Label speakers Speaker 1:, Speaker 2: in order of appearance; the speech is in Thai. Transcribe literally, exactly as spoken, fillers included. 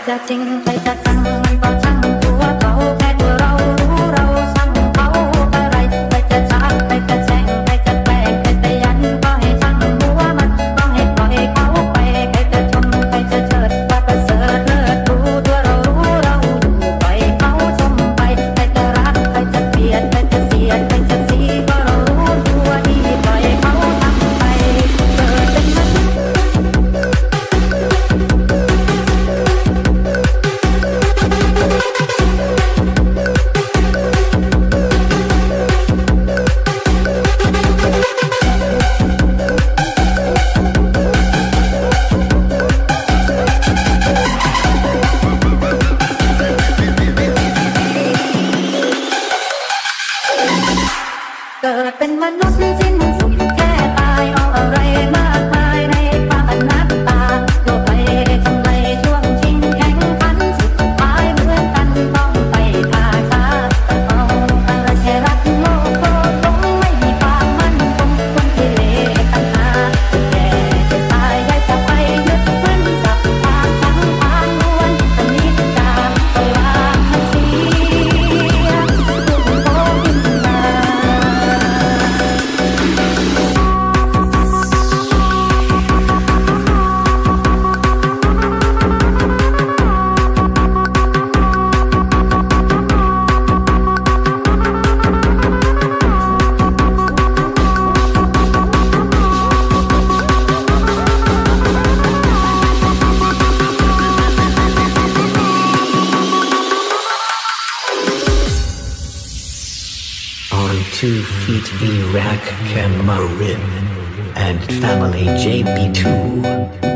Speaker 1: จะจริงใครจะจังมันก็ช่างตัวเขาแค่ตัวเรารู้เราช่างเขาอะไรใครจะช้าใครจะแช่งใครจะแกล้งใครจะยันก็ให้ช่างหัวมันก็ให้ปล่อยเขาไปใครจะชมใครจะเชิดว่าประเสริฐเลิศรู้ตัวเรารู้เราอยู่ปล่อยเขาชมไปใครจะรักใครจะเกลียดใครจะเสียดใครจะสีก็เรารู้ตัวดีปล่อยเขาทำไปเกิดเป็นมนุษย์เกิดเป็นมนุษย์สิ้นสุดแค่ตายเอาอะไรมากมายในความอนัตตาโลกไปทำไมช่วงชิงแข่งขันสุดท้ายเหมือนกันต้องไปทาช้าเอาอะไรแค่รักโลกโลกลงไม่มีความมั่นคงคนที่เละตั้งหาแก่จะตายได้จะไปยึดมั่นสับทางสังขารล้วนอันนี้จะปล่อยวางมันเสียทุกโตขึ้นมา
Speaker 2: On two feet V-Rack Cameron and Family J B two.